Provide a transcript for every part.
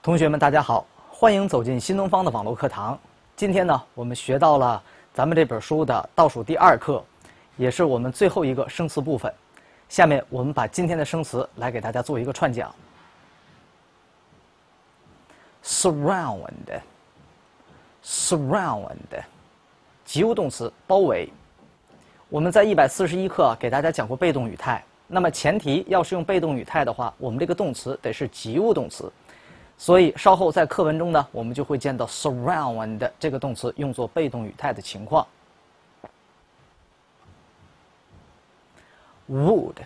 同学们，大家好，欢迎走进新东方的网络课堂。今天呢，我们学到了咱们这本书的倒数第2课，也是我们最后一个生词部分。下面我们把今天的生词来给大家做一个串讲。surround， 及物动词，包围。我们在141课给大家讲过被动语态，那么前提要是用被动语态的话，我们这个动词得是及物动词。所以稍后在课文中呢，我们就会见到 surround 这个动词用作被动语态的情况。wood，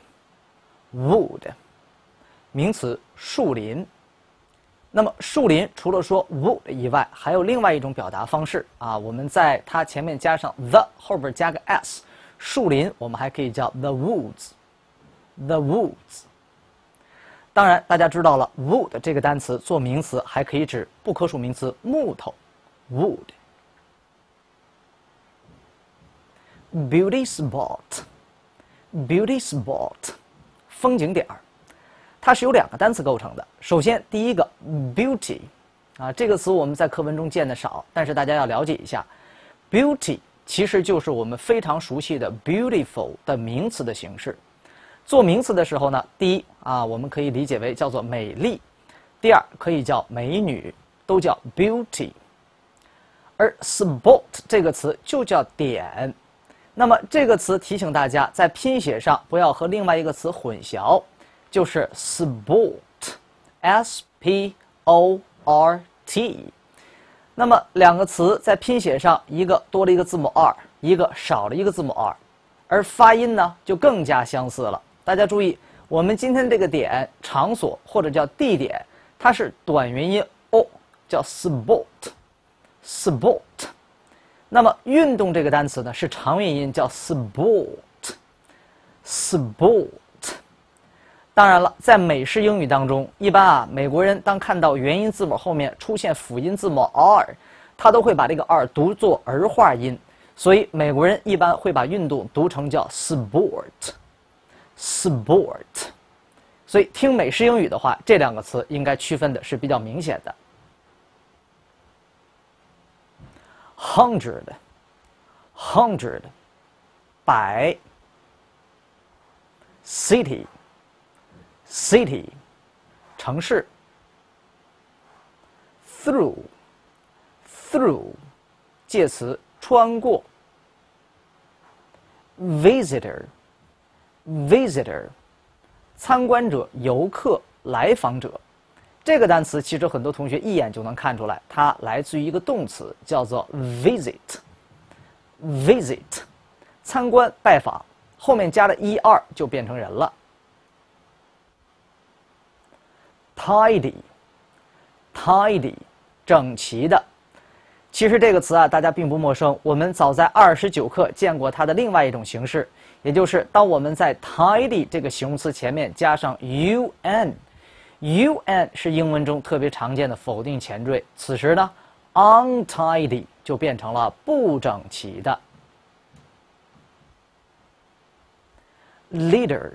名词，树林。那么树林除了说 wood 以外，还有另外一种表达方式啊，我们在它前面加上 the， 后边加个 s， 树林我们还可以叫 the woods。当然，大家知道了 wood 这个单词做名词还可以指不可数名词木头 wood。beauty spot， 风景点儿，它是由2个单词构成的。首先，第一个 beauty 啊，这个词我们在课文中见的少，但是大家要了解一下 ，beauty 其实就是我们非常熟悉的 beautiful 的名词的形式。做名词的时候呢，第一啊，我们可以理解为叫做美丽；第二，可以叫美女，都叫 beauty。而 spot 这个词就叫点。那么这个词提醒大家，在拼写上不要和另外一个词混淆，就是 sport。那么2个词在拼写上，一个多了一个字母 r， 一个少了一个字母 r， 而发音呢就更加相似了。大家注意，我们今天这个点场所或者叫地点，它是短元音 o， 叫 sport。那么运动这个单词呢是长元音，叫 sport。当然了，在美式英语当中，一般美国人当看到元音字母后面出现辅音字母 r， 他都会把这个 r 读作儿化音，所以美国人一般会把运动读成叫 sport。所以听美式英语的话，这2个词应该区分的是比较明显的。hundred 百。city 城市。through 介词，穿过。visitor 参观者、游客、来访者。这个单词其实很多同学一眼就能看出来，它来自于一个动词，叫做 visit。参观、拜访，后面加了er就变成人了。tidy 整齐的。其实这个词大家并不陌生，我们早在29课见过它的另外一种形式，也就是当我们在 tidy 这个形容词前面加上 un 是英文中特别常见的否定前缀，此时呢 untidy 就变成了不整齐的。litter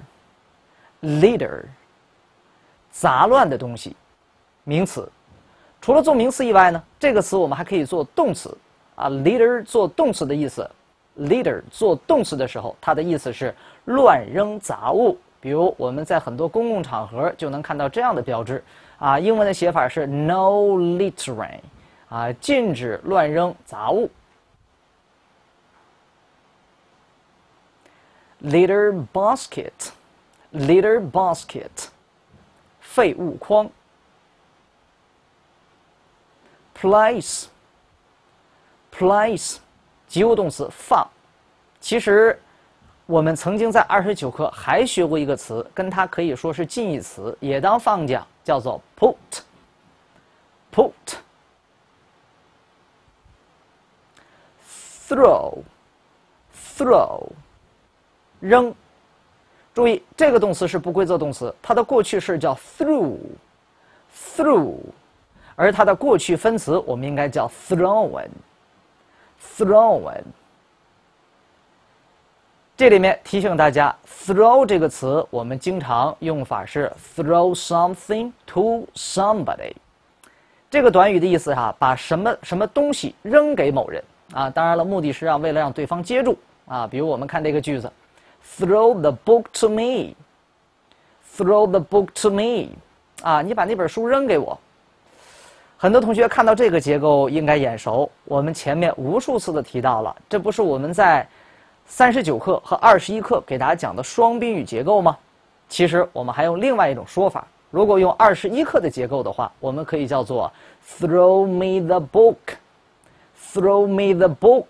杂乱的东西，名词。除了做名词以外呢，这个词我们还可以做动词啊。litter 做动词的意思 ，litter 做动词的时候，它的意思是乱扔杂物。比如我们在很多公共场合就能看到这样的标志啊，英文的写法是 no littering 啊，禁止乱扔杂物。litter basket 废物筐。place 及物动词，放。其实我们曾经在29课还学过一个词，跟它可以说是近义词，也当放讲，叫做 put。throw 扔。注意这个动词是不规则动词，它的过去式叫 threw， 而它的过去分词我们应该叫 thrown。这里面提醒大家 ，throw 这个词我们经常用法是 throw something to somebody， 这个短语的意思把什么什么东西扔给某人啊，当然了，目的是为了让对方接住啊。比如我们看这个句子 ，Throw the book to me. Throw the book to me. 啊，你把那本书扔给我。很多同学看到这个结构应该眼熟，我们前面无数次的提到了，这不是我们在39课和21课给大家讲的双宾语结构吗？其实我们还用另外一种说法，如果用21课的结构的话，我们可以叫做 Throw me the book. Throw me the book.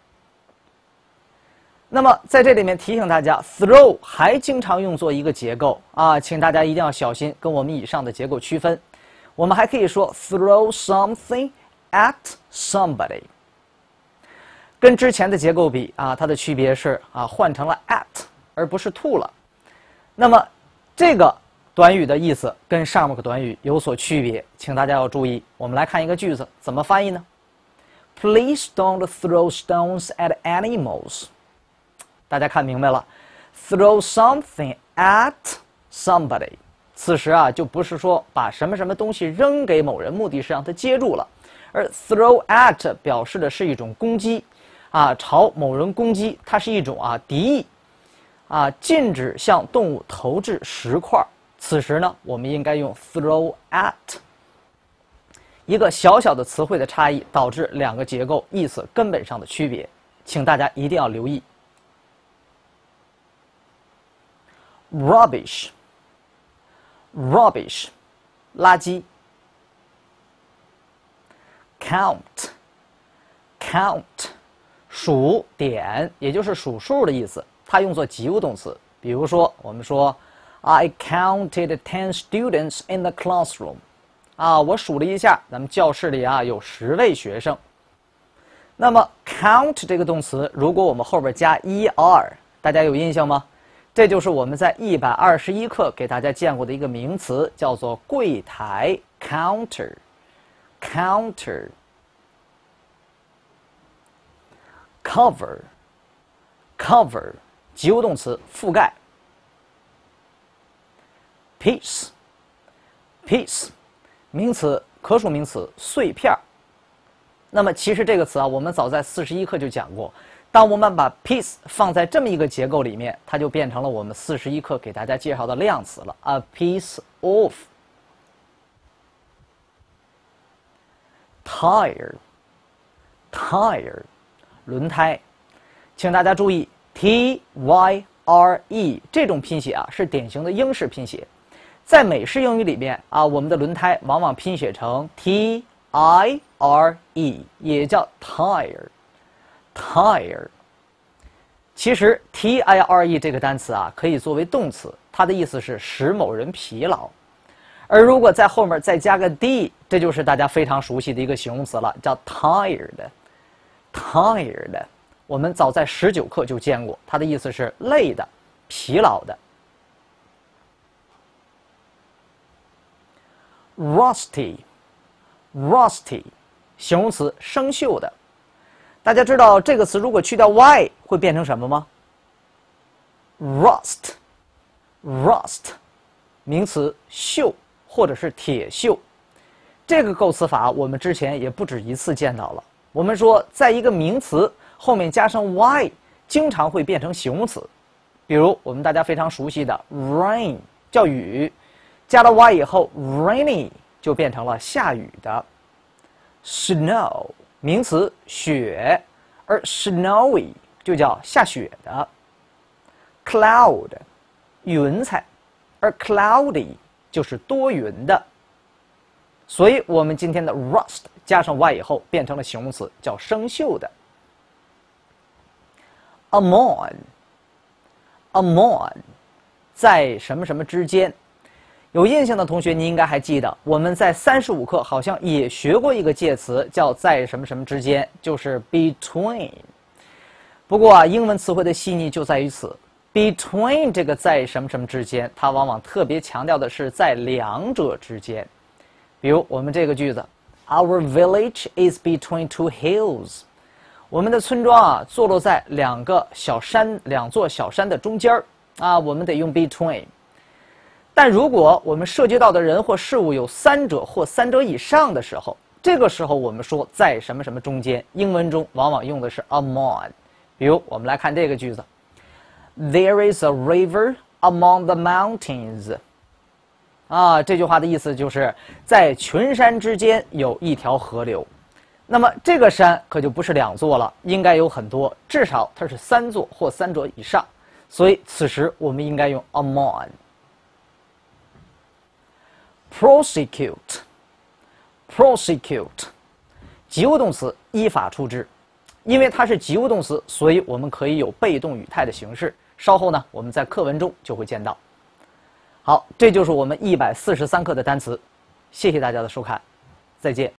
那么在这里面提醒大家 ，throw 还经常用作一个结构啊，请大家一定要小心，跟我们以上的结构区分。我们还可以说 throw something at somebody。跟之前的结构比啊，它的区别是换成了 at 而不是 to 了。那么这个短语的意思跟上面的短语有所区别，请大家要注意。我们来看一个句子，怎么翻译呢？ Please don't throw stones at animals. 大家看明白了 ，throw something at somebody。此时就不是说把什么什么东西扔给某人，目的是让他接住了，而 throw at 表示的是一种攻击，朝某人攻击，它是一种敌意，禁止向动物投掷石块。此时呢，我们应该用 throw at。一个小小的词汇的差异，导致两个结构意思根本上的区别，请大家一定要留意。Rubbish, rubbish, 垃圾。Count, count, 数点，也就是数数的意思，它用作及物动词。比如说，我们说 I counted 10 students in the classroom. 我数了一下，咱们教室里有10位学生。那么 count 这个动词，如果我们后边加 er， 大家有印象吗？这就是我们在121课给大家见过的一个名词，叫做柜台 counter。counter。cover， cover 及物动词，覆盖。piece， piece 名词，可数名词，碎片。那么其实这个词我们早在41课就讲过。当我们把 piece 放在这么一个结构里面，它就变成了我们41课给大家介绍的量词了。A piece of。tire， tire 轮胎，请大家注意 tyre 这种拼写是典型的英式拼写。在美式英语里面我们的轮胎往往拼写成 tire， 也叫 tire。tire， 其实 tire 这个单词可以作为动词，它的意思是使某人疲劳。而如果在后面再加个 d， 这就是大家非常熟悉的一个形容词了，叫 tired。tired， 我们早在19课就见过，它的意思是累的、疲劳的。rusty， rusty 形容词，生锈的。大家知道这个词如果去掉 y 会变成什么吗？ rust， rust 名词，锈或者是铁锈。这个构词法我们之前也不止一次见到了。我们说在一个名词后面加上 y 经常会变成形容词，比如我们大家非常熟悉的 rain 叫雨，加了 y 以后 rainy 就变成了下雨的。snow 名词，雪，而 snowy 就叫下雪的。cloud 云彩，而 cloudy 就是多云的。所以我们今天的 rust 加上 y 以后变成了形容词，叫生锈的。among， among 在什么什么之间。有印象的同学，你应该还记得，我们在35课好像也学过一个介词，叫在什么什么之间，就是 between。不过英文词汇的细腻就在于此 ，between 这个在什么什么之间，它往往特别强调的是在两者之间。比如我们这个句子 ，Our village is between two hills。我们的村庄坐落在两座小山的中间我们得用 between。 但如果我们涉及到的人或事物有三者或三者以上的时候，这个时候我们说在什么什么中间，英文中往往用的是 among。比如我们来看这个句子 ：There is a river among the mountains。这句话的意思就是在群山之间有一条河流。那么这个山可就不是2座了，应该有很多，至少它是3座或3者以上。所以此时我们应该用 among。prosecute， 及物动词，依法处置。因为它是及物动词，所以我们可以有被动语态的形式。稍后呢，我们在课文中就会见到。好，这就是我们143课的单词。谢谢大家的收看，再见。